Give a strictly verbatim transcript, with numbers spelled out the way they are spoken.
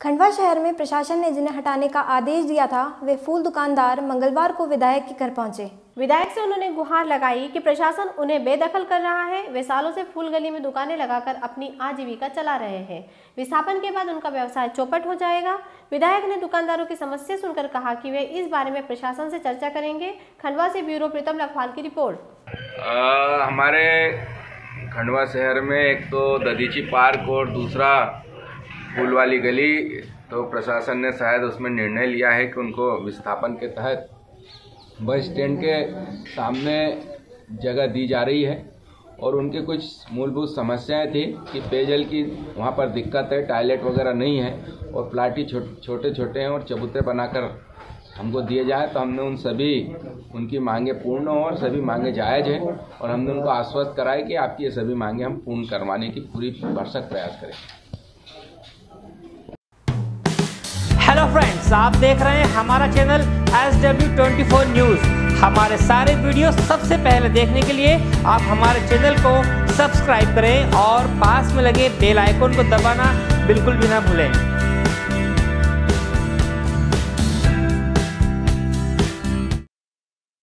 खंडवा शहर में प्रशासन ने जिन्हें हटाने का आदेश दिया था वे फूल दुकानदार मंगलवार को विधायक के घर पहुंचे। विधायक से उन्होंने गुहार लगाई कि प्रशासन उन्हें बेदखल कर रहा है। वे सालों से फूल गली में दुकानें लगाकर अपनी आजीविका चला रहे हैं। विस्थापन के बाद उनका व्यवसाय चौपट हो जाएगा। विधायक ने दुकानदारों की समस्या सुनकर कहा कि वे इस बारे में प्रशासन से चर्चा करेंगे। खंडवा से ब्यूरो प्रीतम लखवाल की रिपोर्ट। आ, हमारे खंडवा शहर में एक तो ददीची पार्क और दूसरा फूल वाली गली, तो प्रशासन ने शायद उसमें निर्णय लिया है कि उनको विस्थापन के तहत बस स्टैंड के सामने जगह दी जा रही है। और उनकी कुछ मूलभूत समस्याएं थी कि पेयजल की वहां पर दिक्कत है, टॉयलेट वगैरह नहीं है और प्लाटी छो, छोटे छोटे हैं और चबूतरे बनाकर हमको दिए जाए। तो हमने उन सभी उनकी मांगे पूर्ण हो और सभी मांगे जायज़ है और हमने उनको आश्वस्त कराया कि आपकी ये सभी मांगे हम पूर्ण करवाने की पूरी भरसक प्रयास करेंगे। हेलो फ्रेंड्स, आप देख रहे हैं हमारा channel S W twenty four news. हमारे सारे वीडियो सबसे पहले देखने के लिए आप हमारे चैनल को सब्सक्राइब करें और पास में लगे बेल आइकन को दबाना बिल्कुल भी ना भूलें।